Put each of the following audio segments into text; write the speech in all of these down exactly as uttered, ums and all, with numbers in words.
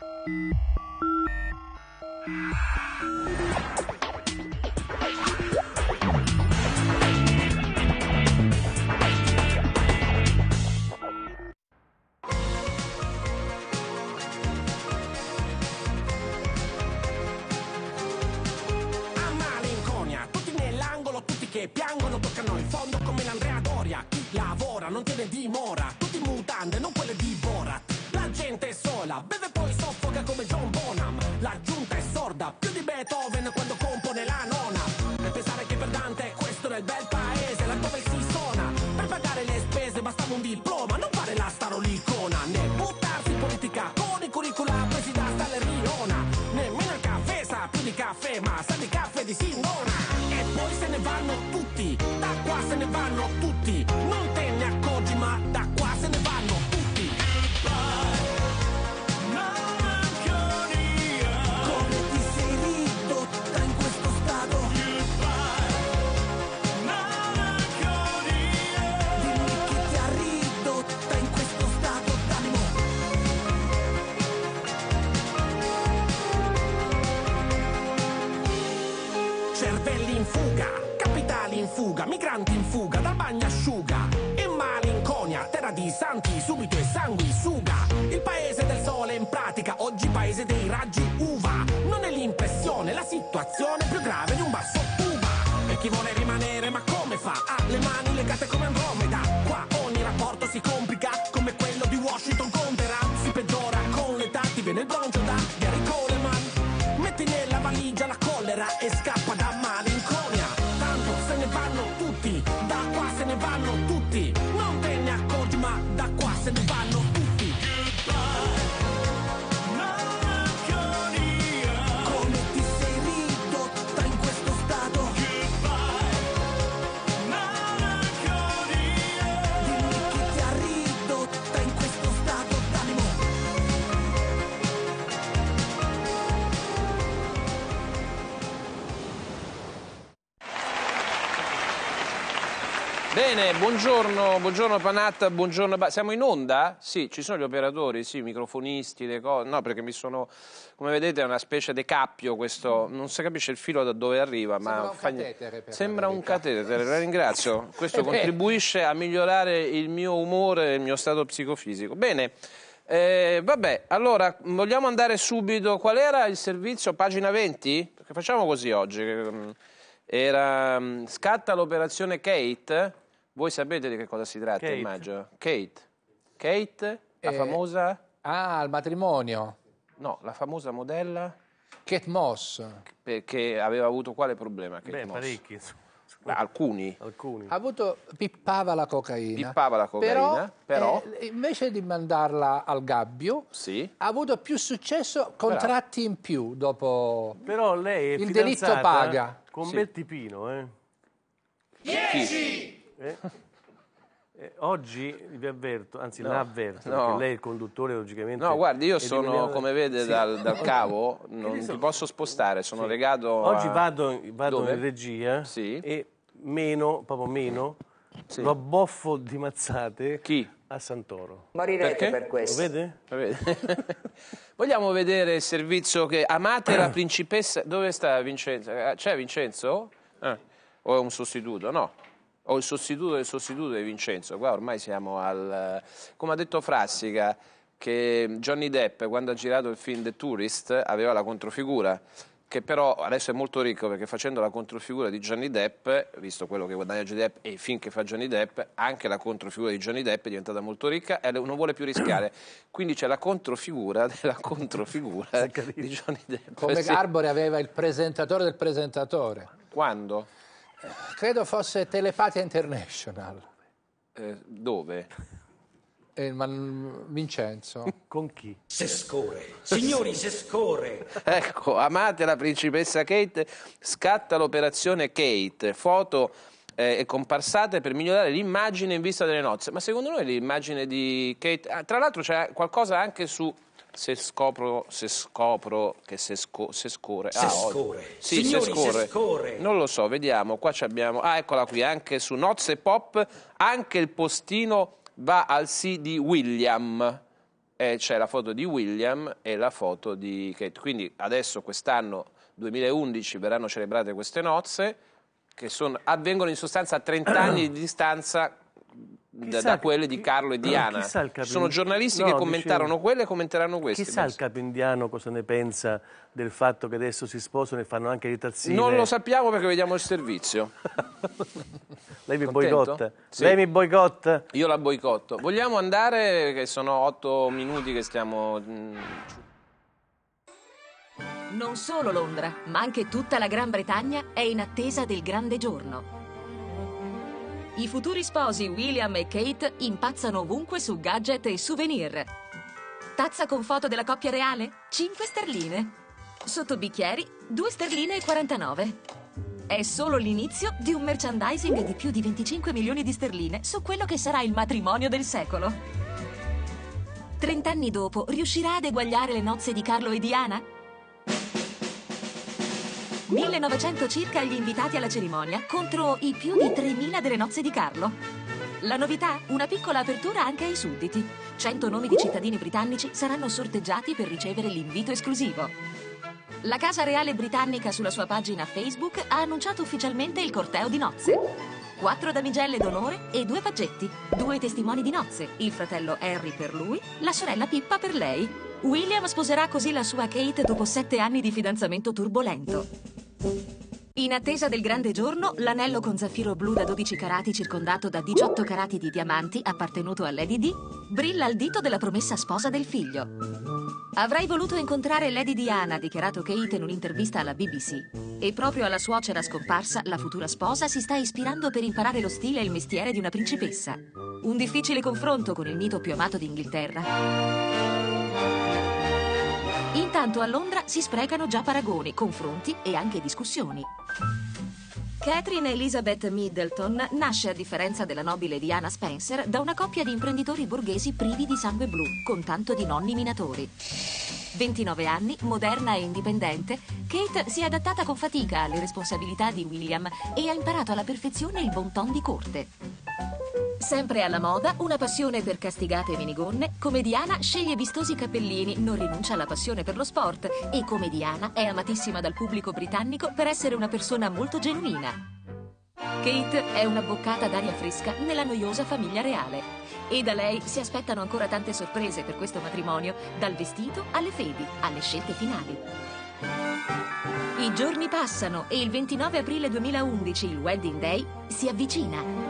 Che piangono, toccano il fondo come l'Andrea Doria. Chi lavora non tiene dimora, tutti in mutande, non quelle di Borat. La gente è sola, beve poi soffoca come John Bonham. La giunta è sorda, più di Beethoven quando compone la nona. Per pensare che per Dante questo era il bel paese, laddove si suona. Per pagare le spese bastava un diploma, non fare la starolicona. Né buttarsi in politica con i curricula presi da Staleriona. Nemmeno il caffè sa più di caffè, ma sa di caffè di Sindona. E poi se ne vanno tutti, da qua se ne vanno tutti, non te ne accorgi ma da qua se ne vanno tutti. Come ti sei ridotta in questo stato? Dimmi che ti ha ridotta in questo stato d'animo. Cervelli in fuga, capitali in fuga, migranti in fuga, dal bagnasciuga. E malinconia, terra di santi, subito e sanguisuga. Il paese del sole in pratica, oggi paese dei raggi uva. Non è l'impressione, la situazione più grave di un basso tuba. E chi vuole rimanere, ma come fa? Ha le mani legate come Andromeda. Qua ogni rapporto si complica, come quello di Washington con Teheran. Si peggiora con l'età, ti viene il broncio da Gary Coleman. Metti nella valigia la collera e scappa da malinconia. Tanto se ne vanno tutti, da qua se ne vanno tutti. Non te ne accorgi ma da qua se ne vanno tutti. Come ti sei ridotta in questo stato? Dimmi che ti ha ridotta in questo stato d'animo. Bene, buongiorno, buongiorno Panatta, buongiorno. Siamo in onda? Sì, ci sono gli operatori, sì, i microfonisti, le cose. No, perché mi sono, come vedete, è una specie di cappio questo, non si capisce il filo da dove arriva, Sembra ma un fa catetere, per Sembra la un verità. catetere, la ringrazio. Questo contribuisce a migliorare il mio umore e il mio stato psicofisico. Bene. Eh, vabbè, allora vogliamo andare subito. Qual era il servizio? Pagina venti? Perché facciamo così oggi. Era scatta l'operazione Kate. Voi sapete di che cosa si tratta, Kate. immagino. Kate. Kate, la Eh, famosa... Ah, il matrimonio. No, la famosa modella Kate Moss. perché aveva avuto quale problema? Kate Beh, Moss? parecchi, insomma. Beh, alcuni. Alcuni. Ha avuto, pippava la cocaina. Pippava la cocaina, però... eh, invece di mandarla al gabbio, Sì. ha avuto più successo, contratti in più dopo... Però lei è Il delitto fidanzata paga. con Sì. bel tipino, eh. Chi? Eh? Eh, oggi vi avverto, anzi No, la avverto, no. perché lei è il conduttore logicamente. No, guardi, io e di sono, Emiliano- come vede Sì. dal, dal cavo, Che non ne ti so. posso spostare, sono legato Oggi a... vado, vado Dove? in regia Sì. e meno, proprio meno, Sì. lo abboffo di mazzate Chi? a Santoro. Morirete Perché? per Lo questo. vede? Vede? Vogliamo vedere il servizio che... Amate la principessa... Dove sta Vincenzo? Eh, C'è Vincenzo? Eh. O è un sostituto? No. O il sostituto del sostituto di Vincenzo. Qua ormai siamo al... Come ha detto Frassica, che Johnny Depp, quando ha girato il film The Tourist, aveva la controfigura, che però adesso è molto ricco perché facendo la controfigura di Johnny Depp, visto quello che guadagna Johnny Depp e i film che fa Johnny Depp, anche la controfigura di Johnny Depp è diventata molto ricca e non vuole più rischiare. Quindi c'è la controfigura della controfigura di Johnny Depp. Come Sì. Arbore aveva il presentatore del presentatore. Quando? Credo fosse Telepatia International. Eh, dove? Eh, ma- Vincenzo. Con chi? Se scorre, signori, se scorre. Ecco, amate la principessa Kate, scatta l'operazione Kate, foto eh, e comparsate per migliorare l'immagine in vista delle nozze. Ma secondo noi l'immagine di Kate... ah, tra l'altro c'è qualcosa anche su... Se scopro, se scopro che se, sco, se scorre... Se ah, scorre. oggi. Sì, Signori, se scorre. se scorre. Non lo so, vediamo. Qua ci abbiamo... Ah, eccola qui, anche su Nozze Pop, anche il postino va al sì di William. e c'è la foto di William e la foto di Kate. Quindi adesso, quest'anno, duemilaundici, verranno celebrate queste nozze, che sono, avvengono in sostanza a trenta anni di distanza da, da quelle di Carlo e Diana. Ci sono giornalisti no, che commentarono dicevo, quelle e commenteranno queste. Chissà penso. Il capo indiano cosa ne pensa del fatto che adesso si sposano e fanno anche le tazzine. Non lo sappiamo perché vediamo il servizio. Lei mi boicotta? Sì. Lei mi boicotta? Io la boicotto. Vogliamo andare, che sono otto minuti che stiamo... Non solo Londra, ma anche tutta la Gran Bretagna è in attesa del grande giorno. I futuri sposi William e Kate impazzano ovunque su gadget e souvenir. Tazza con foto della coppia reale? cinque sterline. Sottobicchieri? due sterline e quarantanove. È solo l'inizio di un merchandising di più di venticinque milioni di sterline su quello che sarà il matrimonio del secolo. Trent'anni dopo, riuscirà ad eguagliare le nozze di Carlo e Diana? millenovecento circa gli invitati alla cerimonia contro i più di tremila delle nozze di Carlo. La novità? Una piccola apertura anche ai sudditi. cento nomi di cittadini britannici saranno sorteggiati per ricevere l'invito esclusivo. La Casa Reale Britannica sulla sua pagina Facebook ha annunciato ufficialmente il corteo di nozze. Quattro damigelle d'onore e due paggetti. Due testimoni di nozze, il fratello Harry per lui, la sorella Pippa per lei. William sposerà così la sua Kate dopo sette anni di fidanzamento turbolento. In attesa del grande giorno, l'anello con zaffiro blu da dodici carati circondato da diciotto carati di diamanti appartenuto a Lady Di brilla al dito della promessa sposa del figlio. Avrei voluto incontrare Lady Diana, ha dichiarato Kate in un'intervista alla B B C. E proprio alla suocera scomparsa, la futura sposa si sta ispirando per imparare lo stile e il mestiere di una principessa. Un difficile confronto con il mito più amato d'Inghilterra. Intanto a Londra si sprecano già paragoni, confronti e anche discussioni. Catherine Elizabeth Middleton nasce, a differenza della nobile Diana Spencer, da una coppia di imprenditori borghesi privi di sangue blu, con tanto di nonni minatori. ventinove anni, moderna e indipendente, Kate si è adattata con fatica alle responsabilità di William e ha imparato alla perfezione il bon ton di corte. Sempre alla moda, una passione per castigate minigonne, come Diana sceglie vistosi cappellini, non rinuncia alla passione per lo sport e come Diana è amatissima dal pubblico britannico per essere una persona molto genuina. Kate è una boccata d'aria fresca nella noiosa famiglia reale e da lei si aspettano ancora tante sorprese per questo matrimonio, dal vestito alle fedi, alle scelte finali. I giorni passano e il ventinove aprile duemilaundici, il wedding day, si avvicina.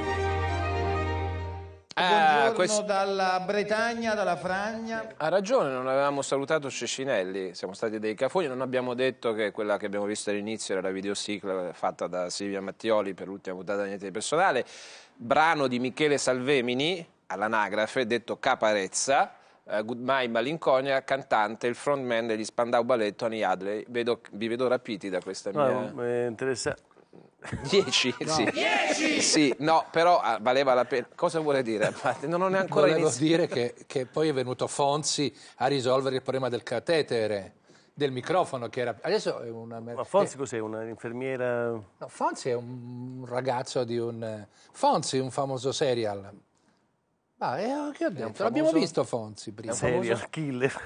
Buongiorno ah, questo... dalla Bretagna, dalla Fragna. Ha ragione, non avevamo salutato Cescinelli, siamo stati dei cafoni, non abbiamo detto che quella che abbiamo visto all'inizio era la videosigla fatta da Silvia Mattioli per l'ultima puntata di Niente di Personale, brano di Michele Salvemini, all'anagrafe, detto Caparezza, uh, Goodbye Malinconia, cantante, il frontman degli Spandau Ballet, Tony Hadley. Vedo, vi vedo rapiti da questa mia... No, è interessante. Dieci? No. Sì. Dieci! Sì, no, però ah, valeva la pena. Cosa vuole dire? Non ho neanche Volevo iniziato. dire che, che poi è venuto Fonzi a risolvere il problema del catetere, del microfono, che era... Adesso è una... Ma Fonzi cos'è? Un'infermiera? No, Fonzi è un ragazzo di un... Fonzi, un famoso serial. Ma eh, che ho detto? Famoso... L'abbiamo visto Fonzi prima. Un serial famoso... killer.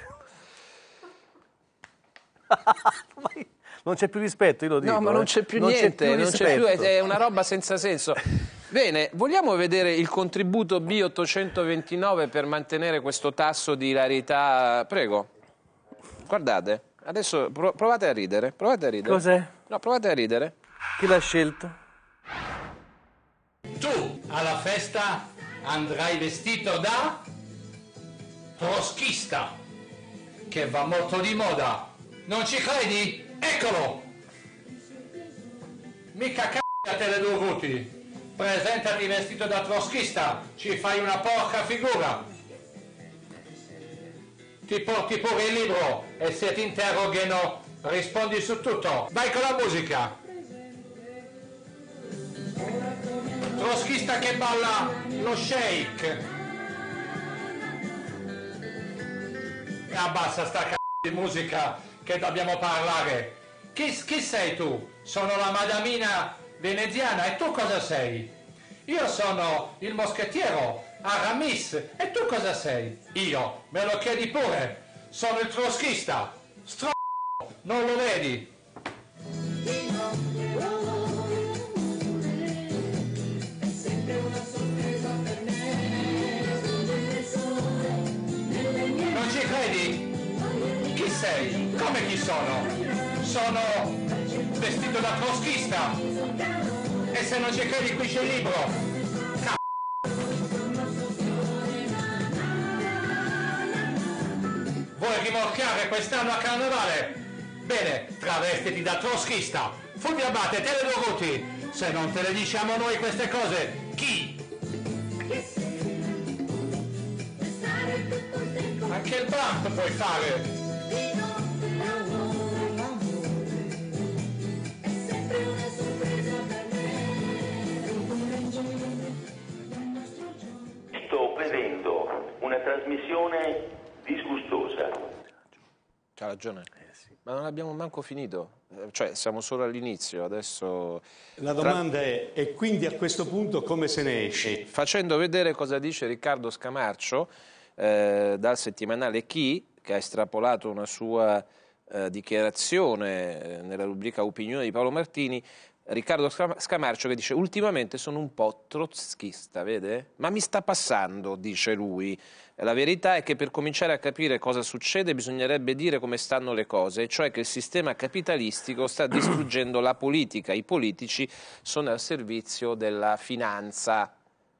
Non c'è più rispetto, io lo dico. No, ma non c'è più non niente, c'è più non c'è più, è una roba senza senso. Bene, vogliamo vedere il contributo B ottocentoventinove per mantenere questo tasso di ilarità? Prego. Guardate, adesso provate a ridere, provate a ridere. Cos'è? No, provate a ridere. Chi l'ha scelto? Tu alla festa andrai vestito da troschista, che va molto di moda. Non ci credi? Eccolo! Mica c***a te le due ruti. Presentati vestito da troschista, ci fai una porca figura. Ti porti pure il libro e se ti interrogano rispondi su tutto. Vai con la musica. Troschista che balla lo shake. E abbassa sta c***a di musica che dobbiamo parlare. Chi, chi sei tu? Sono la madamina veneziana e tu cosa sei? Io sono il moschettiero Aramis. E tu cosa sei? Io, me lo chiedi pure. Sono il trotskista. Stro... non lo vedi? Non ci credi? Chi sei? Come chi sono? Sono vestito da trotskista. E se non ci credi qui c'è il libro. Vuoi rimorchiare quest'anno a carnevale? Bene, travestiti da trotskista. Fulvio Abate, te le do voti. Se non te le diciamo noi queste cose, chi? Anche il bump puoi fare. Sto vedendo una trasmissione disgustosa. C'ha ragione. Eh, sì. Ma non abbiamo manco finito. Cioè, siamo solo all'inizio, adesso... La domanda è, e quindi a questo punto come se ne esce? Facendo vedere cosa dice Riccardo Scamarcio eh, dal settimanale Chi, che ha estrapolato una sua eh, dichiarazione eh, nella rubrica Opinione di Paolo Martini, Riccardo Scamarcio che dice: ultimamente sono un po' trotskista, vede? Ma mi sta passando, dice lui. La verità è che per cominciare a capire cosa succede bisognerebbe dire come stanno le cose, cioè che il sistema capitalistico sta distruggendo la politica, i politici sono al servizio della finanza.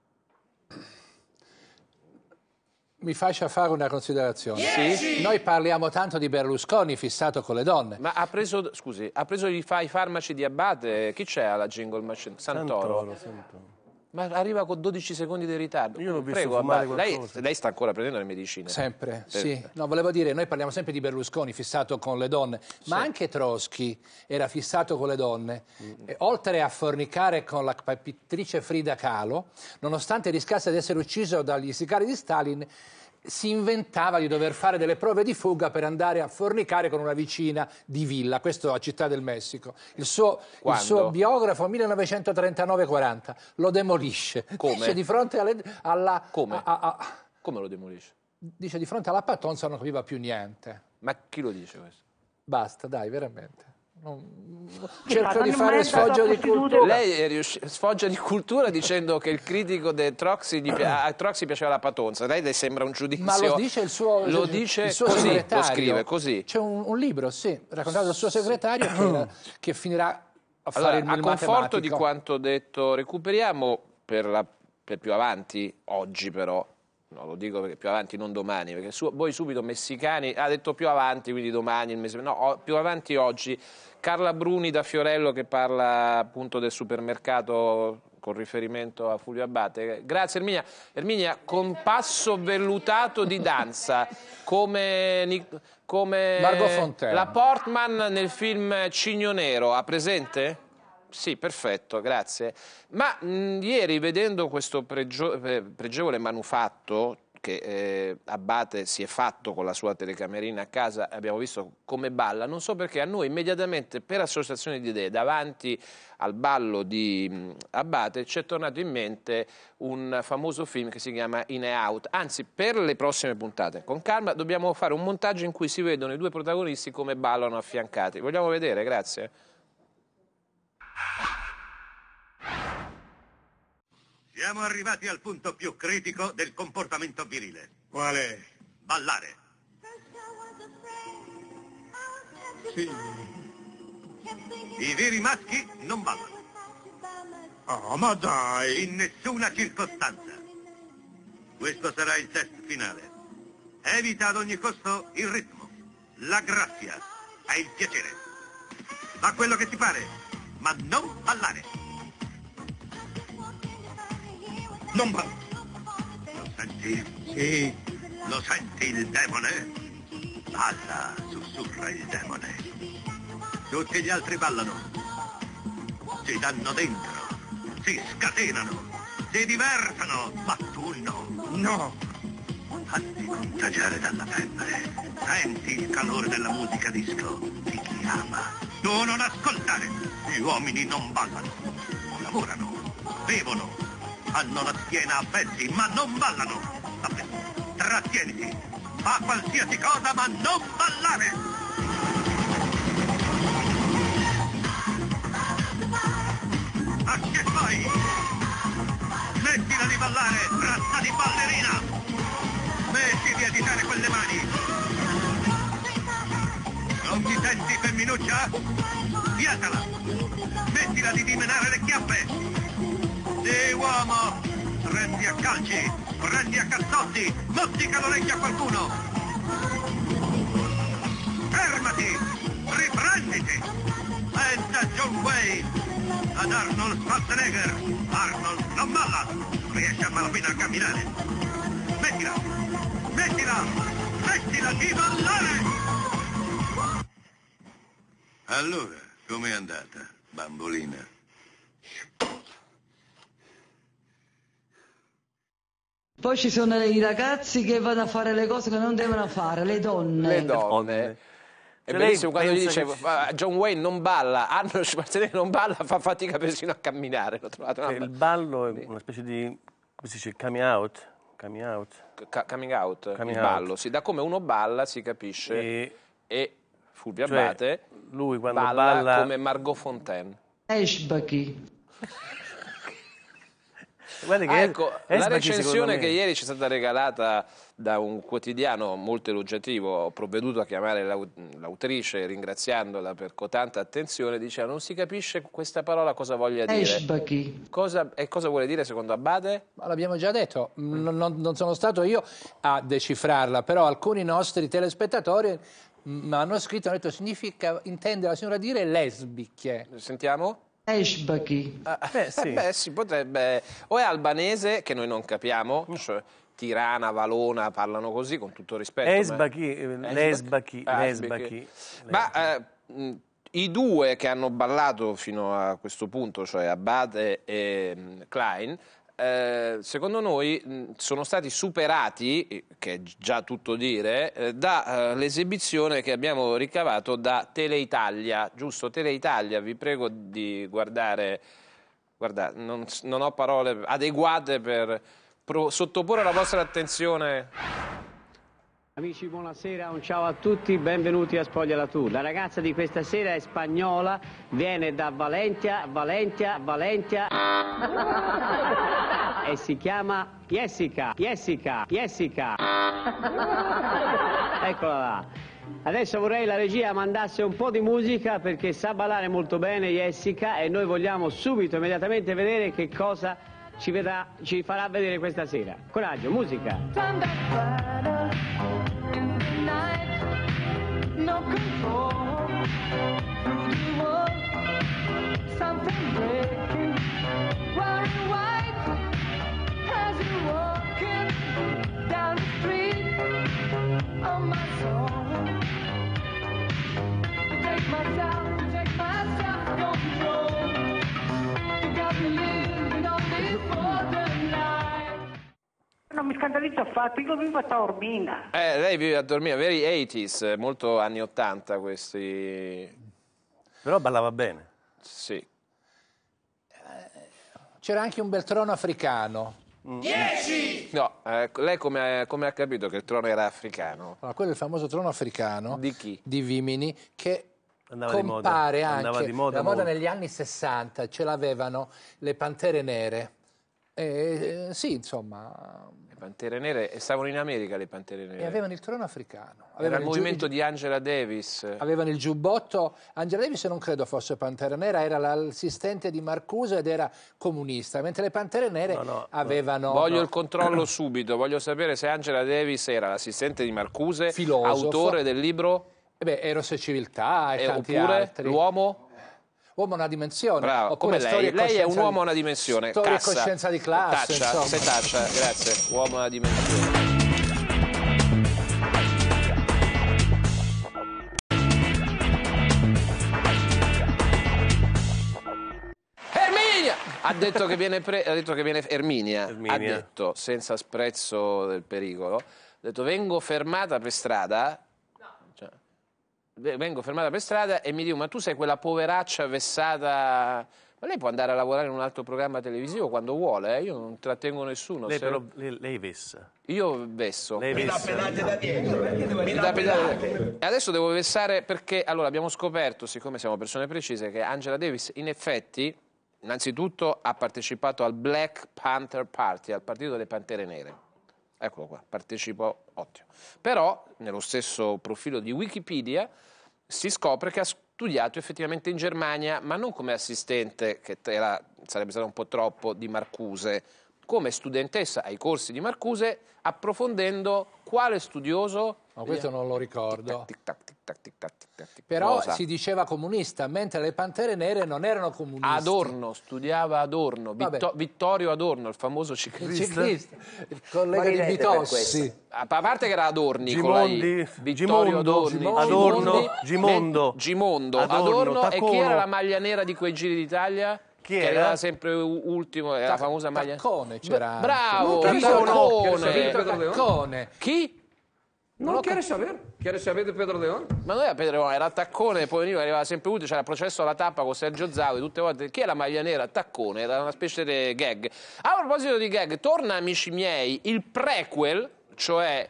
Mi faccia fare una considerazione. Sì? Noi parliamo tanto di Berlusconi fissato con le donne. Ma ha preso, scusi, ha preso i, fa, i farmaci di Abate? Chi c'è alla jingle? Santoro. Santoro, Santoro. Ma arriva con dodici secondi di ritardo. Io l'ho visto Prego, fumare Abate. Lei, qualcosa. lei sta ancora prendendo le medicine? Sempre, Per... sì. No, volevo dire, noi parliamo sempre di Berlusconi fissato con le donne, ma Sì. anche Trotsky era fissato con le donne. Mm. E, oltre a fornicare con la pittrice Frida Kahlo, nonostante rischiasse di essere ucciso dagli sicari di Stalin, si inventava di dover fare delle prove di fuga per andare a fornicare con una vicina di villa, questo a Città del Messico. Il suo, il suo biografo millenovecentotrentanove quaranta lo demolisce. Come? Dice di fronte alle, alla... Come? A, a, a, Come lo demolisce? Dice di fronte alla Patonza non capiva più niente. Ma chi lo dice questo? Basta, dai, veramente. Non... Cerco di fare sfoggio di cultura. Lei è riusci... sfoggia di cultura dicendo che il critico di Trotsky gli pi... a Trotsky piaceva la Patonza. Lei le sembra un giudizio. Ma lo dice il suo, lo il, dice il suo così, segretario. lo scrive così. C'è un, un libro, sì, raccontato dal suo segretario che, che finirà a fare allora, il, a il conforto matematico. di quanto detto, recuperiamo per, la... per più avanti, oggi però. No, lo dico perché più avanti, non domani, perché su, voi subito messicani, ha detto più avanti, quindi domani, il mese, no, più avanti oggi. Carla Bruni da Fiorello che parla appunto del supermercato con riferimento a Fulvio Abate. Grazie Erminia. Erminia, con passo vellutato di danza, come, come Margot Fontaine. la Portman nel film Cigno Nero, ha presente? Sì, perfetto, grazie. Ma mh, ieri vedendo questo pregio, pregevole manufatto che eh, Abate si è fatto con la sua telecamerina a casa, abbiamo visto come balla, non so perché a noi immediatamente per associazione di idee davanti al ballo di mh, Abate ci è tornato in mente un famoso film che si chiama In e Out, anzi per le prossime puntate con calma dobbiamo fare un montaggio in cui si vedono i due protagonisti come ballano affiancati. Vogliamo vedere? Grazie. Siamo arrivati al punto più critico del comportamento virile. Quale? Ballare. Sì. I veri maschi non ballano. Oh, ma dai! In nessuna circostanza. Questo sarà il test finale. Evita ad ogni costo il ritmo, la grazia e il piacere. Fa quello che ti pare, ma non ballare. Non ballo. Lo senti? Sì. Lo senti il demone? Balla, sussurra il demone. Tutti gli altri ballano. Si danno dentro. Si scatenano. Si divertono. Ma tu no. No. Fatti contagiare dalla febbre. Senti il calore della musica disco. Ti chiama. Tu non ascoltare. Gli uomini non ballano. Lavorano. Bevono. Hanno la schiena a pezzi, ma non ballano. Vabbè, trattieniti. Fa qualsiasi cosa, ma non ballare. A che fai? Smettila di ballare, razza di ballerina. Smetti di agitare quelle mani. Non ti senti femminuccia? Fiatala. Smettila di dimenare le chiappe. Sì, uomo. Prendi a calci, prendi a cazzotti, mozzica l'orecchio a qualcuno. Fermati, riprenditi. Pensa a John Wayne, ad Arnold Schwarzenegger. Arnold non balla, riesce a malapena a camminare. Smettila, smettila, smettila di ballare. Allora, com'è andata, bambolina? Poi ci sono i ragazzi che vanno a fare le cose che non devono fare, le donne. Le donne. È bellissimo quando gli dice che... John Wayne non balla, Arnold Schwarzenegger non balla, fa fatica persino a camminare. L'ho trovato una... Il ballo è una specie di, come si dice, coming out. Coming out. Ca coming out, coming il out. ballo. Sì, da come uno balla si capisce. E, e Fulvio cioè, Abate lui quando balla, balla come Margot Fontaine. Eschbachi. Che ah, ecco, la recensione me... che ieri ci è stata regalata da un quotidiano molto elogiativo, ho provveduto a chiamare l'autrice ringraziandola per cotanta attenzione, diceva non si capisce questa parola cosa voglia dire. Cosa, e cosa vuole dire secondo Abate? L'abbiamo già detto, non, non, non sono stato io a decifrarla, però alcuni nostri telespettatori mi hanno scritto, hanno detto significa, intende la signora dire lesbiche. Sentiamo? Eschbachi. Ah, beh, sì. Beh, si potrebbe. O è albanese, che noi non capiamo, cioè Tirana, Valona parlano così, con tutto rispetto. Esbachi, ma... lesbachi, ah, lesbachi. Ma eh, i due che hanno ballato fino a questo punto, cioè Abate e mh, Klein, eh, secondo noi mh, sono stati superati, che è già tutto dire, eh, dall'esibizione eh, che abbiamo ricavato da Teleitalia, giusto? Teleitalia, vi prego di guardare, guarda, non, non ho parole adeguate per pro, sottoporre la vostra attenzione. Amici, buonasera, un ciao a tutti, benvenuti a Spogliala Tu. La ragazza di questa sera è spagnola, viene da Valencia, Valencia, Valencia e si chiama Jessica, Jessica, Jessica. Eccola là. Adesso vorrei la regia mandasse un po' di musica perché sa ballare molto bene Jessica e noi vogliamo subito, immediatamente vedere che cosa ci, vedrà, ci farà vedere questa sera. Coraggio, musica. No control through the world, something breaking, wearing white as you're walking down the street on my soul. You take my sound, you take my self-control. You got me living on this borderline. Non mi scandalizzo affatto, io vivo a Taormina. Eh, lei vive a Taormina, veri ottanta, molto anni ottanta questi. Però ballava bene. Sì. C'era anche un bel trono africano. Dieci! No, eh, lei come, come ha capito che il trono era africano? Allora, quello è il famoso trono africano. Di chi? Di Vimini, che andava compare di moda. anche, andava di moda, la moda molto. negli anni sessanta, ce l'avevano le pantere nere. Eh, eh, sì, insomma... Le pantere nere, e stavano in America le pantere nere. E avevano il trono africano. Avevano Era il, il movimento giu... di Angela Davis. Avevano il giubbotto. Angela Davis non credo fosse pantera nera, era l'assistente di Marcuse ed era comunista, mentre le pantere nere no, no, avevano... Voglio no. il controllo subito, voglio sapere se Angela Davis era l'assistente di Marcuse, filosofo, autore del libro... Eh beh, Eros e Civiltà e, e tanti oppure altri. L'uomo? Uomo a una dimensione. Bravo, come lei. Lei è un uomo a una dimensione. Storia Cassa. e coscienza di classe. Taccia, se taccia, grazie. Uomo a una dimensione. Erminia! Ha detto che viene, pre... ha detto che viene Erminia. Erminia. Ha detto, senza sprezzo del pericolo, ha detto vengo fermata per strada. Vengo fermata per strada e mi dico, ma tu sei quella poveraccia vessata Ma lei può andare a lavorare in un altro programma televisivo quando vuole, eh? Io non trattengo nessuno. Lei se... però, lei, lei vessa. Io vesso. Lei Mi vessa. dà pedate da dietro. Mi dà pedate. E adesso devo vessare perché, allora, abbiamo scoperto, siccome siamo persone precise, che Angela Davis in effetti, innanzitutto, ha partecipato al Black Panther Party, al partito delle Pantere Nere. Eccolo qua, partecipò, ottimo. Però, nello stesso profilo di Wikipedia, si scopre che ha studiato effettivamente in Germania, ma non come assistente, che era, sarebbe stato un po' troppo, di Marcuse, come studentessa ai corsi di Marcuse, approfondendo quale studioso... Ma questo non lo ricordo. Tic tac, tic tac, tic tac, tic tac, tic tac. Però Cosa? si diceva comunista, mentre le Pantere Nere non erano comunisti. Adorno, studiava Adorno, Vitto- Vittorio Adorno, il famoso ciclista. Il ciclista, il collega di Vitossi. A parte che era Adorni, Gimondi, Vittorio Gimondo, Adorni, Adorno, Gimondo, Gimondo, Adorno, Adorno, e chi Taccono. era la maglia nera di quei giri d'Italia? Chi che era? arrivava sempre u- ultimo, era la Tac- famosa maglia. Taccone c'era anche. Bravo, Non Taccone. Taccone. Chi? Non lo quieres saber? ¿Quieres saber de Pedro León? Ma non era Pedro León, era Taccone, poi veniva, arrivava sempre ultimo, c'era il processo alla tappa con Sergio Zavi, tutte le volte. Chi è la maglia nera? Taccone, era una specie di gag. A proposito di gag, torna, amici miei, il prequel, cioè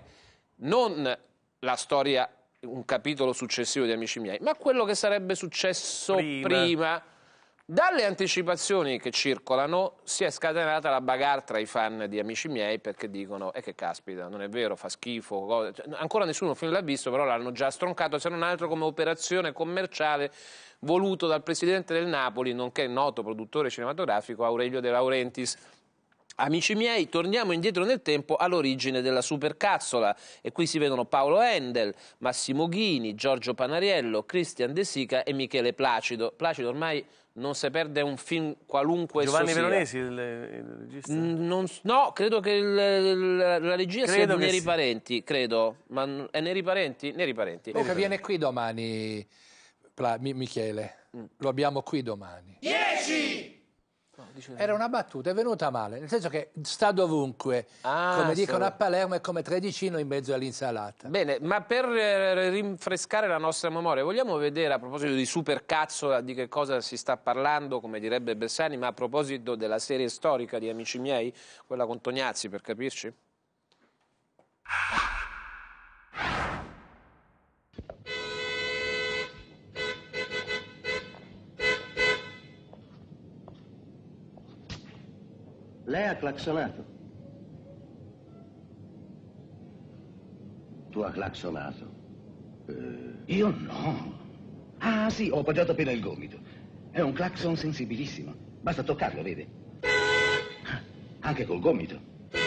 non la storia, un capitolo successivo di Amici miei, ma quello che sarebbe successo Prima. prima. Dalle anticipazioni che circolano si è scatenata la bagarre tra i fan di Amici miei perché dicono e eh, che caspita, non è vero, fa schifo, cosa... cioè, ancora nessuno film l'ha visto, però l'hanno già stroncato, se non altro come operazione commerciale voluto dal presidente del Napoli, nonché noto produttore cinematografico Aurelio De Laurentiis. Amici miei, torniamo indietro nel tempo all'origine della supercazzola e qui si vedono Paolo Endel, Massimo Ghini, Giorgio Panariello, Christian De Sica e Michele Placido. Placido ormai non si perde un film qualunque esso Giovanni sia. Veronesi, il, il regista? Mm, non s- no, credo che il- il- la regia sia Credo di che Neri sì. Parenti, credo. Ma n- è Neri Parenti? Neri Parenti. Comunque viene qui domani, Pla- Mi- Michele. Lo abbiamo qui domani. Dieci! Era una battuta, è venuta male, nel senso che sta dovunque, Ah, come dicono so- a Palermo, è come tredicino in mezzo all'insalata. Bene, ma per eh, rinfrescare la nostra memoria, vogliamo vedere a proposito di supercazzola di che cosa si sta parlando, come direbbe Bersani, ma a proposito della serie storica di Amici miei, quella con Tognazzi, per capirci? Lei ha clacsonato. Tu ha clacsonato. Eh, Io no. Ah, sì, ho appoggiato appena il gomito. È un clacson sensibilissimo. Basta toccarlo, vede? Anche col gomito.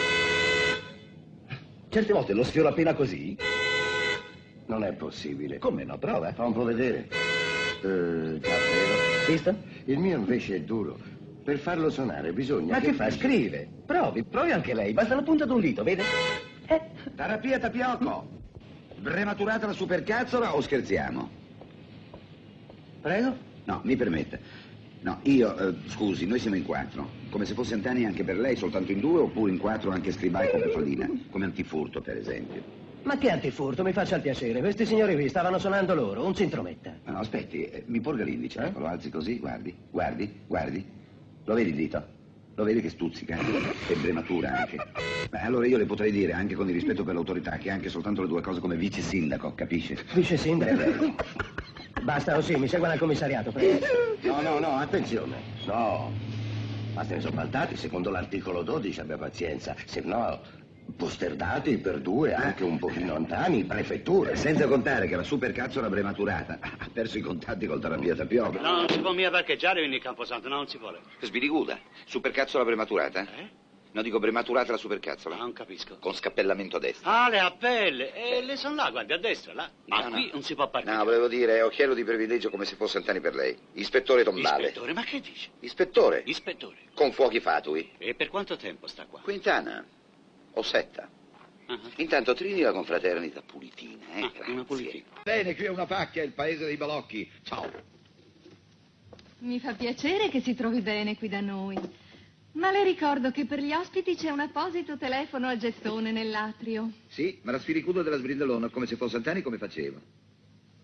Certe volte lo sfioro appena così. non è possibile. Come no? Prova. Fa un po' vedere. Eh, davvero? Visto? Il mio invece è duro. Per farlo suonare bisogna Ma che fa? faccia- Scrive. Provi, provi anche lei. Basta la punta di un dito, vede? Terapia tapiocco. Prematurata la supercazzola o scherziamo? Prego? No, mi permetta. No, io, eh, scusi, noi siamo in quattro. Come se fosse Antani anche per lei, soltanto in due, oppure in quattro anche Scribai con Pefalina. Come antifurto, per esempio. Ma che antifurto, mi faccia il piacere. Questi signori qui stavano suonando loro, un centrometta. No, no, aspetti, eh, mi porga l'indice, ecco, lo alzi così, guardi, guardi, guardi. Lo vedi il dito? Lo vedi che stuzzica? È prematura anche. Beh, allora io le potrei dire, anche con il rispetto per l'autorità, che anche soltanto le due cose come vice sindaco, capisce? Vice sindaco? Beh, beh. Basta, oh sì, mi segua al commissariato, prego. No, no, no, attenzione. No. Ma se ne sono baltati, secondo l'articolo dodici, abbia pazienza. Se no, posterdati per due, anche un pochino antani, prefetture. Senza contare che la supercazzola prematurata ha perso i contatti col terapia tapioca. No, non si può mica parcheggiare in Camposanto, no, non si vuole. Sbiriguda, supercazzola prematurata? Eh? No, dico prematurata la supercazzola. Non capisco. Con scappellamento a destra. Ah, le appelle, e le sono là, guardi, a destra, là. Ma No, no. qui non si può parcheggiare. No, volevo dire, occhiello di privilegio come se fosse Antani per lei. Ispettore Tombale. Ispettore, ma che dice? Ispettore. Ispettore. Con fuochi fatui. E per quanto tempo sta qua? Quintana. O setta. Ah, Intanto trini la confraternita pulitina, eh? ah, una pulitina. Bene, qui è una pacchia, il paese dei balocchi. Ciao. Mi fa piacere che si trovi bene qui da noi. Ma le ricordo che per gli ospiti c'è un apposito telefono a gettone nell'atrio. Sì, ma la sfiricudo della sbrindellona, come se fosse Antani, come facevo?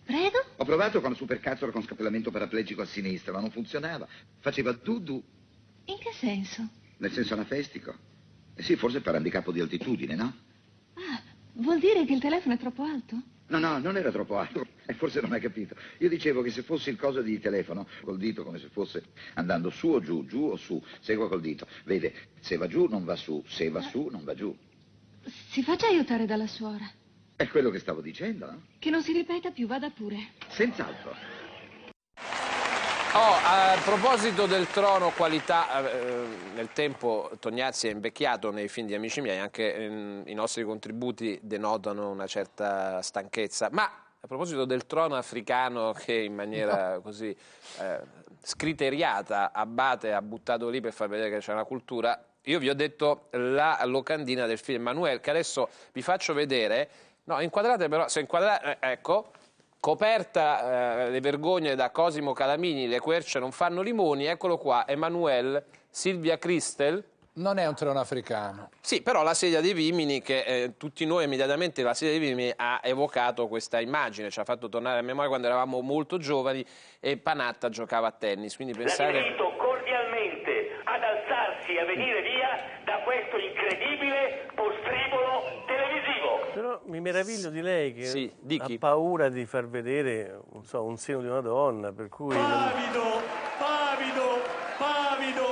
Prego? Ho provato con supercazzola con scappellamento paraplegico a sinistra, ma non funzionava. Faceva du-du. In che senso? Nel senso anafestico. Eh sì, forse per handicap di altitudine, no? Ah, vuol dire che il telefono è troppo alto? No, no, non era troppo alto. E forse non hai capito. Io dicevo che se fossi il coso di telefono, col dito come se fosse andando su o giù, giù o su, segua col dito. Vede, se va giù non va su, se va su non va giù. Si faccia aiutare dalla suora. È quello che stavo dicendo, no? Che non si ripeta più, vada pure. Senz'altro. Oh, a proposito del trono qualità, eh, nel tempo Tognazzi è invecchiato nei film di Amici miei, anche eh, i nostri contributi denotano una certa stanchezza, ma a proposito del trono africano che in maniera così eh, scriteriata Abate ha buttato lì per far vedere che c'è una cultura, io vi ho detto la locandina del film Emmanuel, che adesso vi faccio vedere, no, inquadrate però, se inquadrate, eh, ecco, coperta eh, le vergogne da Cosimo Calamini, le querce non fanno limoni, eccolo qua, Emmanuel, Silvia Christel. Non è un trono africano. Sì, però la sedia dei Vimini, che eh, tutti noi immediatamente, la sedia dei Vimini ha evocato questa immagine, ci ha fatto tornare a memoria quando eravamo molto giovani e Panatta giocava a tennis, quindi pensate... La invito cordialmente ad alzarsi e a venire via da questo incredibile postribolo televisivo. Però mi meraviglio di lei che sì, di ha paura di far vedere, non so, un seno di una donna, per cui... Pavido, pavido, pavido.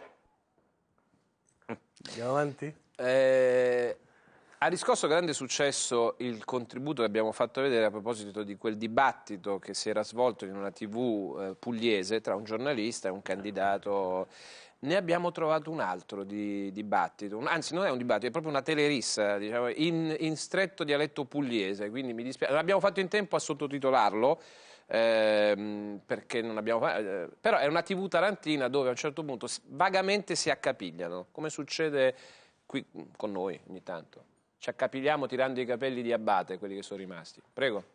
Andiamo avanti? Eh, ha riscosso grande successo il contributo che abbiamo fatto vedere a proposito di quel dibattito che si era svolto in una tivù eh, pugliese tra un giornalista e un candidato. Ne abbiamo trovato un altro di dibattito, un, anzi non è un dibattito, è proprio una telerissa, diciamo, in, in stretto dialetto pugliese, quindi mi dispiace, non abbiamo fatto in tempo a sottotitolarlo, ehm, perché non abbiamo eh, però è una tivù tarantina dove a un certo punto vagamente si accapigliano, come succede qui con noi ogni tanto. Ci accapigliamo tirando i capelli di Abate, quelli che sono rimasti. Prego.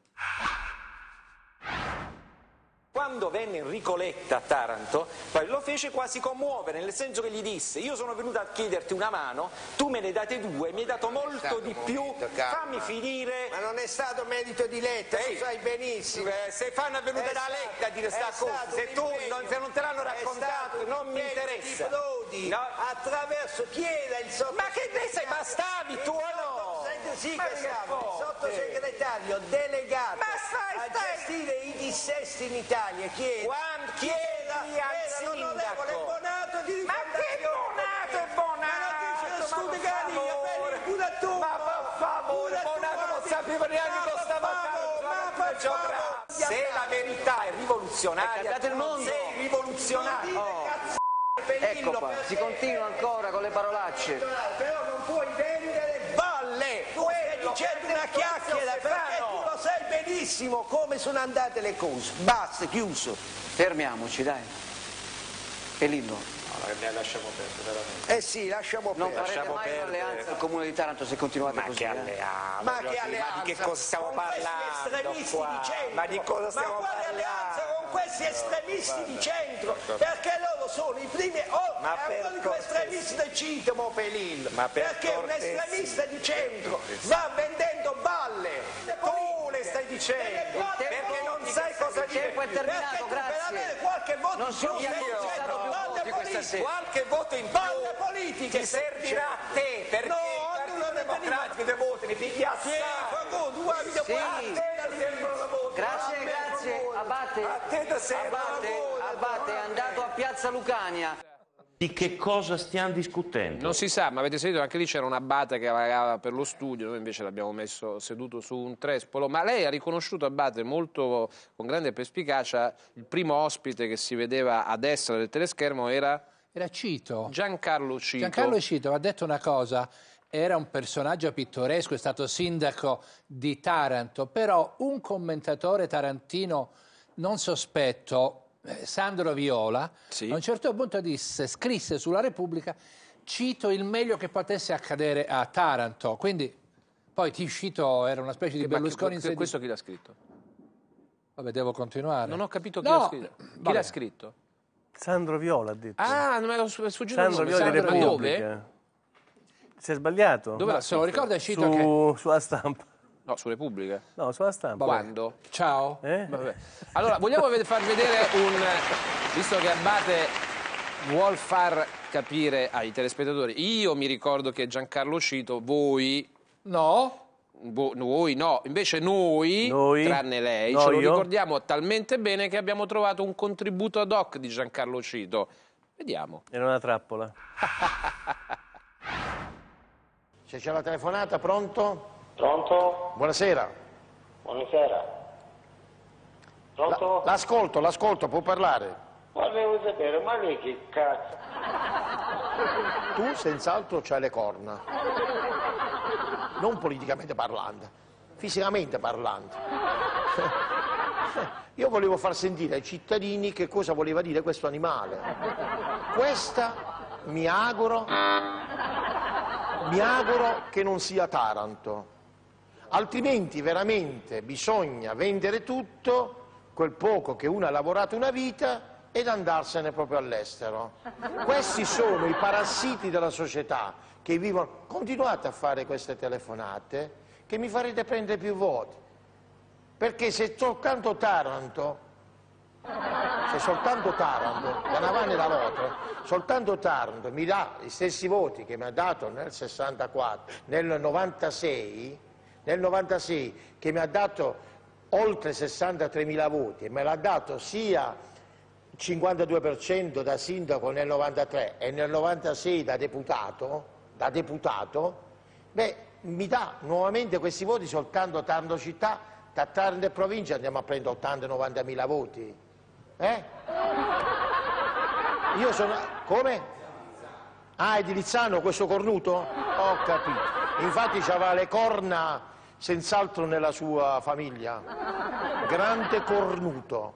Quando venne Enrico Letta a Taranto, poi lo fece quasi commuovere, nel senso che gli disse: io sono venuto a chiederti una mano, tu me ne date due, mi hai dato molto di più, fammi finire. Ma non è stato merito di Letta, Ehi, lo sai benissimo. Eh, se fanno è venuta da Letta a dire sta cosa, se tu non, se non te l'hanno raccontato non mi interessa. Di Prodi, no? Attraverso chi era il sottosegretario? Ma che ne sei, ma stavi tu o no? Sì, ma che stavo, il sottosegretario delegato ma stai, a stai. gestire i dissesti in Italia. Chi era? Quando chi era? Era l'onorevole Bonato di Ma che Bonato e Bonato? Scusi Galia, vedi, pure tu. Ma per favore, Bonato non sapeva neanche cosa stava facendo. Se la verità è rivoluzionaria, il mondo. sei rivoluzionario. Oh. Ecco qua, si continua ancora con le parolacce. Però non puoi vendere balle. Tu stai dicendo una chiacchiera perché tu lo sai benissimo come sono andate le cose. Basta, chiuso. Fermiamoci, dai. Pelillo. No, lasciamo perdere, veramente. Eh sì, lasciamo non perdere. Non farete mai un'alleanza al Comune di Taranto se continuate ma così. Che alleanza? Ma che alleanza? Ma di che cosa stiamo con parlando estremisti qua? di centro. Ma di cosa stiamo ma quale parlando? alleanza con questi estremisti Guarda, di centro? guarda. Perché loro sono i primi... Oh, ma è uno di quegli estremisti del centro, Mopelillo. Ma per perché un cortesia. estremista di centro va vendendo balle. Tu le stai dicendo, perché non sai cosa dire. Il tempo è terminato, grazie. Per avere qualche voto non in so più, io, balle di questa sera. Qualche voto in più balle politiche ti servirà a te, perché no, il Partito Democratico dei voti ne pigli assai. Sì, grazie, grazie. Abate, Abate, Abate è andato a Piazza Lucania. Di che cosa stiamo discutendo? Non si sa, ma avete sentito, anche lì c'era un Abate che vagava per lo studio, noi invece l'abbiamo messo seduto su un trespolo, ma lei ha riconosciuto Abate molto, con grande perspicacia, il primo ospite che si vedeva a destra del teleschermo era... Era Cito. Giancarlo Cito. Giancarlo Cito ha detto una cosa, era un personaggio pittoresco, è stato sindaco di Taranto, però un commentatore tarantino non sospetto, Sandro Viola, sì. A un certo punto disse, scrisse sulla Repubblica, Cito il meglio che potesse accadere a Taranto, quindi poi Cito era una specie di Berlusconi in sedile. Questo chi l'ha scritto? Vabbè, devo continuare. Non ho capito chi no. l'ha scritto. Chi l'ha scritto? Sandro Viola ha detto. Ah, non mi ero sfuggito Sandro il nome. Viola Sandro di Repubblica. dove? Si è sbagliato? Dove no, se lo ricorda Cito Su, che... sulla stampa. No, su Repubblica. No, sulla stampa. Quando? Ciao. Eh? Vabbè. Allora, vogliamo ved- far vedere un... Visto che Abate vuol far capire ai telespettatori, io mi ricordo che Giancarlo Cito, voi... No. Vo- voi no, invece noi, Noi? tranne lei, No, ce lo io? ricordiamo talmente bene che abbiamo trovato un contributo ad hoc di Giancarlo Cito. Vediamo. Era una trappola. Se c'è la telefonata, pronto? Pronto? Buonasera. Buonasera. Pronto? La- l'ascolto, l'ascolto, può parlare. Volevo sapere, ma lei che cazzo? Tu senz'altro c'hai le corna. Non politicamente parlando, fisicamente parlando. Io volevo far sentire ai cittadini che cosa voleva dire questo animale. Questa, mi auguro, mi auguro che non sia Taranto. Altrimenti veramente bisogna vendere tutto, quel poco che uno ha lavorato una vita, ed andarsene proprio all'estero. Questi sono i parassiti della società che vivono. Continuate a fare queste telefonate che mi farete prendere più voti, perché se soltanto Taranto, se soltanto Taranto, da Navane da Lotro, soltanto Taranto mi dà gli stessi voti che mi ha dato nel sessantaquattro, nel novantasei, nel novantasei che mi ha dato oltre sessantatremila voti e me l'ha dato sia cinquantadue per cento da sindaco nel novantatré e nel novantasei da deputato, da deputato, beh, mi dà nuovamente questi voti soltanto Taranto città, da Taranto e provincia andiamo a prendere ottanta novanta mila voti. Eh? Io sono... come? Ah, è di Lizzano questo cornuto? Ho capito. Infatti c'aveva le corna senz'altro nella sua famiglia. Grande cornuto.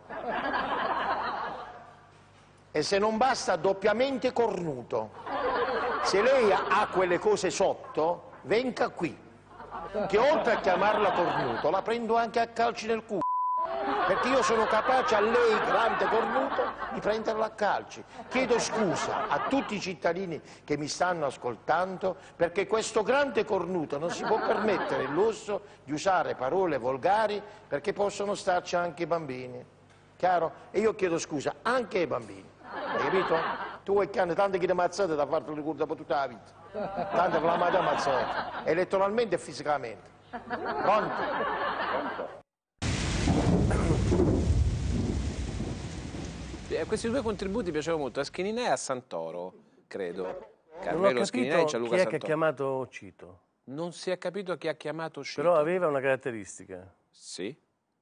E se non basta, doppiamente cornuto. Se lei ha quelle cose sotto, venga qui, che oltre a chiamarla cornuto, la prendo anche a calci nel culo, perché io sono capace a lei, grande cornuto, di prenderla a calci. Chiedo scusa a tutti i cittadini che mi stanno ascoltando, perché questo grande cornuto non si può permettere il lusso di usare parole volgari, perché possono starci anche i bambini. Chiaro? E io chiedo scusa anche ai bambini. Hai capito? Tu vuoi che hanno tante che ammazzate da farti le cure per tutta la vita. Tante che la madre ammazzate, elettoralmente e fisicamente. Pronto? Eh, questi due contributi piacevano molto, a Schininè e a Santoro, credo. Non ho Carmelo Schininè e capito Gianluca chi è che ha Santoro. chiamato Cito. Non si è capito chi ha chiamato Cito. Però aveva una caratteristica. Sì.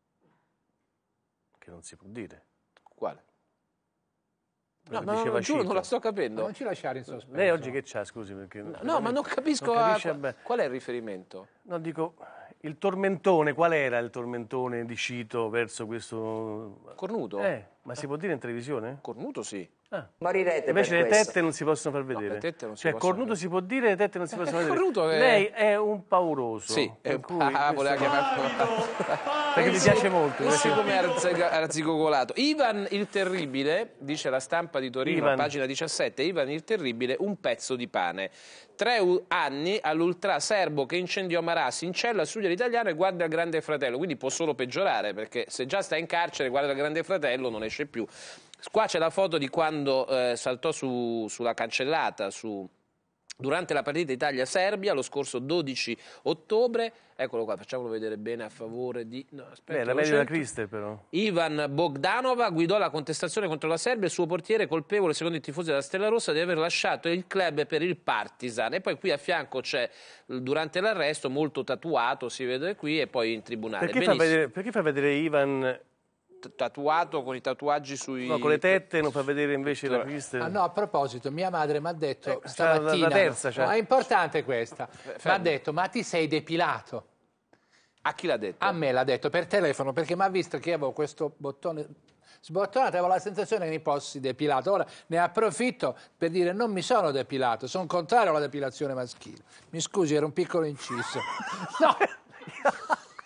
Che non si può dire. Quale? Quello No, che ma diceva non, giuro, Cito. non la sto capendo. Non ci lasciare in sospeso. Lei oggi che c'ha, scusi? Perché No, no, ma non capisco non a- capisce bene. qual è il riferimento. No, dico, il tormentone, qual era il tormentone di Cito verso questo... Cornuto? Eh, ma si può dire in televisione? Cornuto sì. Ah. Morirete Invece per le questo. tette non si possono far vedere. le tette non si cioè, possono cornuto si può dire, le tette non si possono Eh, vedere. cornuto è- Lei è un pauroso. Sì, è per un... cui ah, voleva questo- chiamarlo... Perché mi piace molto. Così perché- come arziga- arzigogolato. Ivan il Terribile, dice la Stampa di Torino, Ivan. pagina diciassette, Ivan il Terribile, un pezzo di pane. Tre u- anni all'ultra serbo che incendiò Marassi in cella, studia l'italiano e guarda il Grande Fratello, quindi può solo peggiorare, perché se già sta in carcere, guarda il Grande Fratello, non esce più. Qua c'è la foto di quando eh, saltò su, sulla cancellata, su... durante la partita Italia-Serbia lo scorso dodici ottobre, eccolo qua, facciamolo vedere bene a favore di... No, aspetta, Beh, la lo meglio della cerco. Crister però. Ivan Bogdanova guidò la contestazione contro la Serbia, il suo portiere colpevole secondo i tifosi della Stella Rossa di aver lasciato il club per il Partizan. E poi qui a fianco c'è, durante l'arresto, molto tatuato, si vede qui, e poi in tribunale. Perché fa, Benissimo. vedere, perché fa vedere Ivan T- Tatuato con i tatuaggi sui... no, con le tette, non fa vedere invece la Crister? Ah, no, a proposito, mia madre mi ha detto Eh, sta stamattina, la terza, cioè. no, è importante questa, mi ha fermi. detto, ma ti sei depilato? A chi l'ha detto? A me l'ha detto per telefono, perché mi ha visto che avevo questo bottone sbottonato, avevo la sensazione che mi fossi depilato. Ora ne approfitto per dire non mi sono depilato, sono contrario alla depilazione maschile. Mi scusi, era un piccolo inciso. No.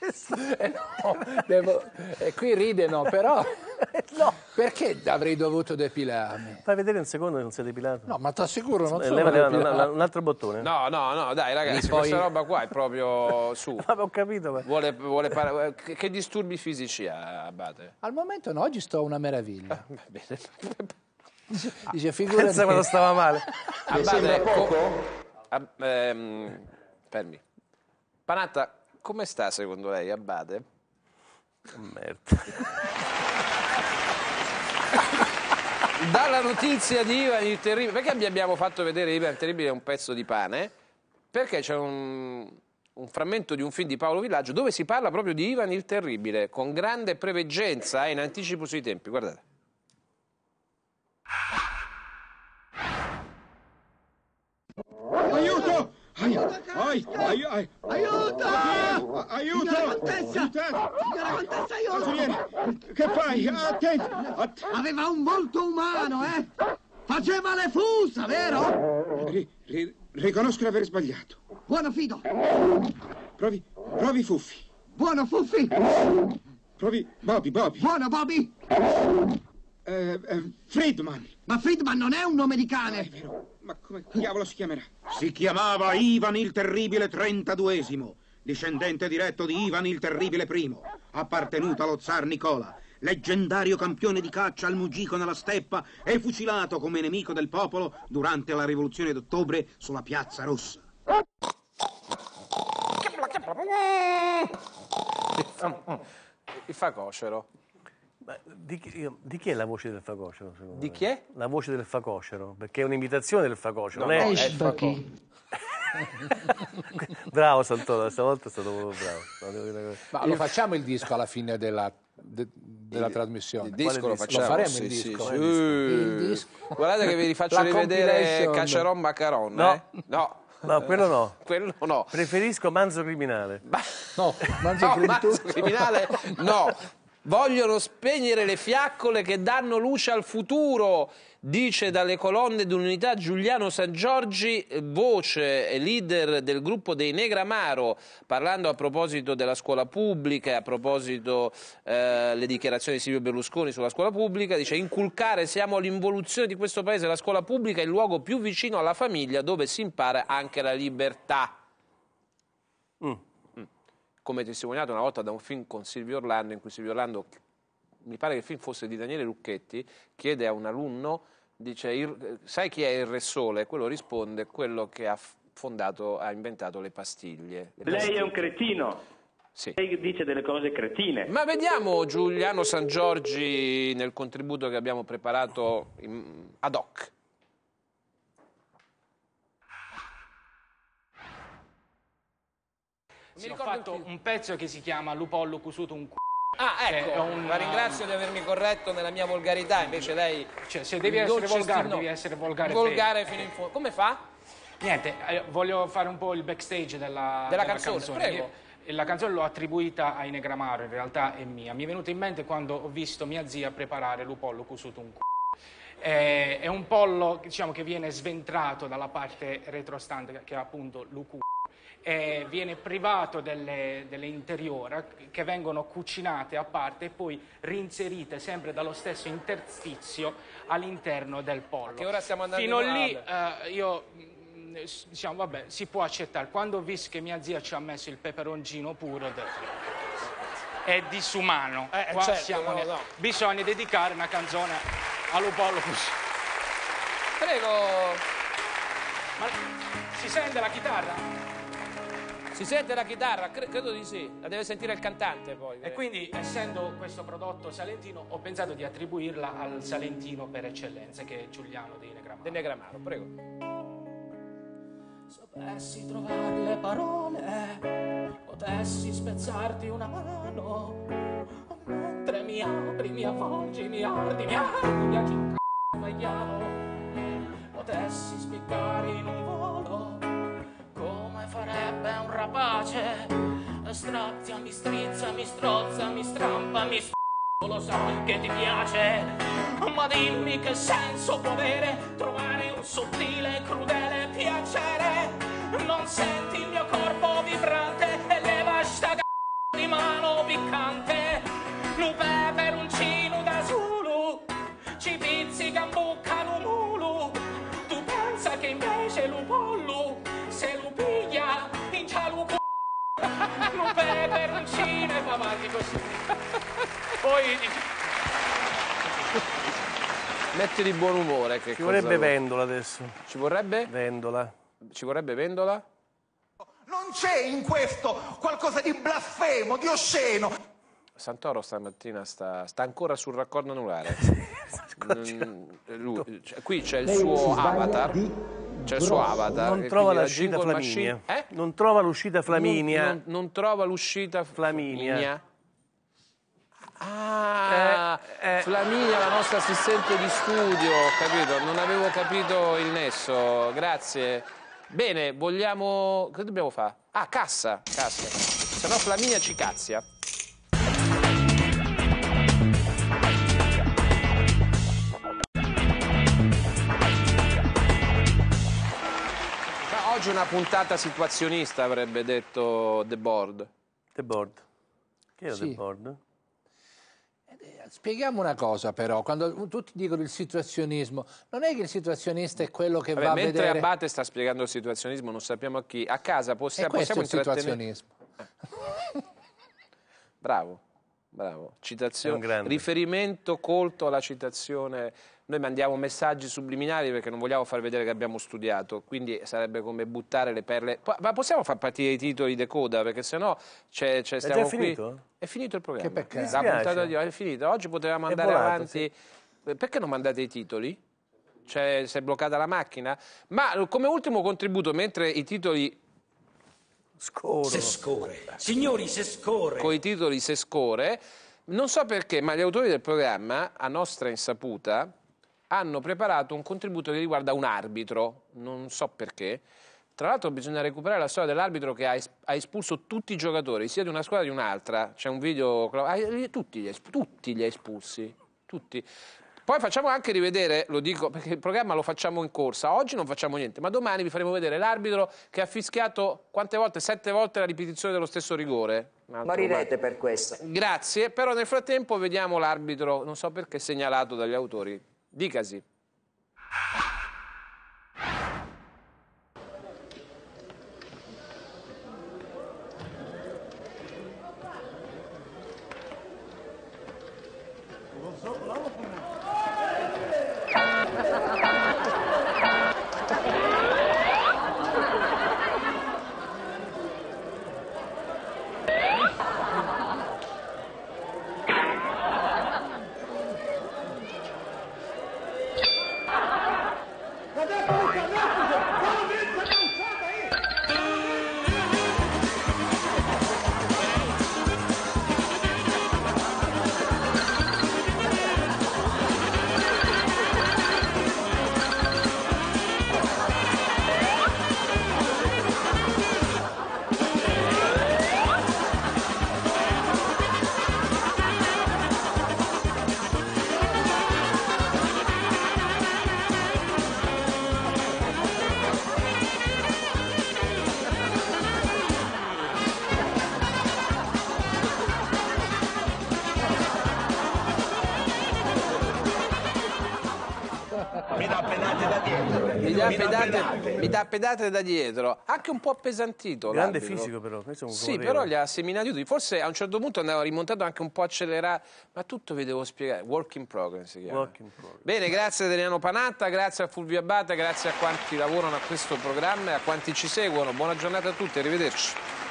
Eh no, devo... eh, qui ridono, però... No. Perché avrei dovuto depilarmi? Fai vedere un secondo che non sei depilato. No, ma ti assicuro, non Eh, sono leva, leva, depilato. un, un altro bottone. No, no, no, dai ragazzi, E poi- questa roba qua è proprio su. Ho capito. Ma... Vuole, vuole par- che, che disturbi fisici ha, Abate? Al momento no, oggi sto una meraviglia. Va bene. Dice, dice figurati. Pensa quando stava male. Abate, co- Ab- ehm, fermi. Panatta, come sta secondo lei, Abate? Merda. Dalla notizia di Ivan il Terribile, perché vi abbiamo fatto vedere Ivan il Terribile un pezzo di pane? Perché c'è un, un frammento di un film di Paolo Villaggio dove si parla proprio di Ivan il Terribile, con grande preveggenza e in anticipo sui tempi, guardate. Aiuto! Aiuto! Aiuto! Aiuto! Aiuto! Signora Contessa, aiuto! Consigliere, che fai? Attento! Att- Aveva un volto umano, eh? Faceva le fusa, vero? ri- ri- riconosco di aver sbagliato. Buono fido! Provi, provi Fuffi. Buono Fuffi! Provi Bobby, Bobby. Buono Bobby! Eh, eh, Friedman. Ma Friedman non è un nome di cane! Ma come diavolo si chiamerà? Si chiamava Ivan il Terribile trentaduesimo, discendente diretto di Ivan il Terribile primo, appartenuto allo zar Nicola, leggendario campione di caccia al Mugico nella steppa e fucilato come nemico del popolo durante la rivoluzione d'ottobre sulla Piazza Rossa. Il facocero. Ma di, chi, io- di chi è la voce del facocero? secondo Di me? chi è? La voce del facocero, perché è un'imitazione del facocero. No, non è- no, è è il faco- Bravo Santoro, stavolta è stato proprio bravo. No, devo dire una cosa. Ma lo facciamo il disco alla fine della, de- della trasmissione? Il disco lo facciamo, Lo faremo sì, il sì, disco. sì. Il disco. Guardate che vi rifaccio La rivedere compilation. Cacciaron Macaron. No. eh? No. No, quello no. Quello no. Preferisco Manzo Criminale. No, Manzo No, Criminale. Manzo Criminale no. Vogliono spegnere le fiaccole che danno luce al futuro, dice dalle colonne dell'unità Giuliano San Giorgi, voce e leader del gruppo dei Negramaro, parlando a proposito della scuola pubblica, a proposito eh, le dichiarazioni di Silvio Berlusconi sulla scuola pubblica, dice inculcare siamo all'involuzione di questo paese, la scuola pubblica è il luogo più vicino alla famiglia dove si impara anche la libertà. Mm. Come testimoniato una volta da un film con Silvio Orlando, in cui Silvio Orlando, mi pare che il film fosse di Daniele Lucchetti, chiede a un alunno, dice, il, sai chi è il Re Sole? Quello risponde, quello che ha fondato, ha inventato le pastiglie. Le Lei pastiglie. è un cretino. Sì. Lei dice delle cose cretine. Ma vediamo Giuliano San Giorgi nel contributo che abbiamo preparato in, ad hoc. Sì, ho fatto un pezzo che si chiama Lupollo cusuto un c***o. Ah, che ecco, è un- la ringrazio di avermi corretto nella mia volgarità, invece lei... Cioè, se devi il essere dolce volgare, stile- devi essere volgare Volgare bene. fino in fondo. Come fa? Niente, eh, voglio fare un po' il backstage della, Della canzone, prego. Io- e la canzone l'ho attribuita ai Negramaro, in realtà è mia. Mi è venuta in mente quando ho visto mia zia preparare Lupollo cusuto un c***o. Eh, è un pollo, diciamo, che viene sventrato dalla parte retrostante, che è appunto l'U Q. E viene privato delle, delle interiora che vengono cucinate a parte e poi reinserite sempre dallo stesso interstizio all'interno del pollo. Che ora stiamo andando Fino in lì Olanda. eh, io mh, s- diciamo vabbè, si può accettare. Quando ho visto che mia zia ci ha messo il peperoncino puro, ho detto è disumano. Eh, Qua certo, siamo no, ne- no. Bisogna dedicare una canzone a Lupollo così. Prego. Ma si sente la chitarra? Si sente la chitarra? Cre- credo di sì. La deve sentire il cantante poi. E quindi, essendo questo prodotto salentino, ho pensato di attribuirla al salentino per eccellenza, che è Giuliano dei Negramaro. De Negramaro, prego. Sapessi trovare le parole, potessi spezzarti una mano, mentre mi apri, mi avvolgi, mi ardi, mi ardi, mi ardi, un c***o veiano, potessi spiccare in un volo, come farebbe un rapace, strazia, mi strizza, mi strozza, mi strampa, mi st***o, lo so che ti piace, ma dimmi che senso può avere trovare un sottile, crudele piacere. Non senti il mio corpo vibrante e leva sta c***o di mano solo piccante, nu peperoncino da solo, ci pizzica in bocca lo mulu, tu pensa che invece lo pollo, se lo piglia, in cialo c***o, nu peperoncino e va avanti così. Poi... Metti di buon umore. Che Ci cosa vorrebbe vuoi? Vendola adesso. Ci vorrebbe? Vendola. Ci vorrebbe Vendola? Non c'è in questo qualcosa di blasfemo, di osceno. Santoro stamattina sta, sta ancora sul raccordo anulare. Mm, lui- cioè, qui c'è il Lei si suo sbaglia avatar. di C'è il suo avatar. Non e trova quindi l'uscita jingle Flaminia. machine- Eh? Non trova l'uscita Flaminia. Non, non- non trova l'uscita Flaminia. Flaminia. Ah, Eh, eh. Flaminia, la nostra assistente di studio, ho capito, non avevo capito il nesso, grazie. Bene, vogliamo... che dobbiamo fare? Ah, cassa, cassa. Se no Flaminia ci cazzia. Ma oggi una puntata situazionista, avrebbe detto The Board. The Board. Che era Sì. The Board? Spieghiamo una cosa però, quando tutti dicono il situazionismo, non è che il situazionista è quello che Vabbè, va a mentre vedere... Abate sta spiegando il situazionismo, non sappiamo a chi. A casa possiamo, E questo è possiamo il intrattenere... situazionismo. Bravo, bravo. È un Citazione, grande. riferimento colto alla citazione. Noi mandiamo messaggi subliminali perché non vogliamo far vedere che abbiamo studiato, quindi sarebbe come buttare le perle. Po- Ma possiamo far partire i titoli di coda? Perché sennò c'è, c'è, stiamo già qui. finito? È finito il programma. Che peccato. La Mi spiace. puntata di oggi è finita. Oggi potevamo È andare volato, avanti. Perché non mandate i titoli? Cioè, si è bloccata la macchina? Ma come ultimo contributo, mentre i titoli Scoro. Se scorre. Signori, se scorre. con i titoli se score, non so perché, ma gli autori del programma, a nostra insaputa, hanno preparato un contributo che riguarda un arbitro, non so perché. Tra l'altro bisogna recuperare la storia dell'arbitro che ha, es- ha espulso tutti i giocatori, sia di una squadra che di un'altra. C'è un video, ah, tutti li ha es- tutti li ha espulsi, tutti. Poi facciamo anche rivedere, lo dico perché il programma lo facciamo in corsa, oggi non facciamo niente, ma domani vi faremo vedere l'arbitro che ha fischiato quante volte? Sette volte la ripetizione dello stesso rigore. Un altro Morirete ma- per questo. Grazie, però nel frattempo vediamo l'arbitro, non so perché segnalato dagli autori. Dicasi. Mi dà pedate da dietro. Mi dà, Mi dà pedate, pedate. mi dà pedate da dietro, anche un po' appesantito. Grande l'arbitro. fisico però. Questo è un Sì, corriere. però li ha seminati tutti. Forse a un certo punto andava rimontato anche un po' accelerato, ma tutto vi devo spiegare. Work in progress si chiama. Work in progress. Bene, grazie ad Adriano Panatta, grazie a Fulvio Abate, grazie a quanti lavorano a questo programma e a quanti ci seguono. Buona giornata a tutti, arrivederci.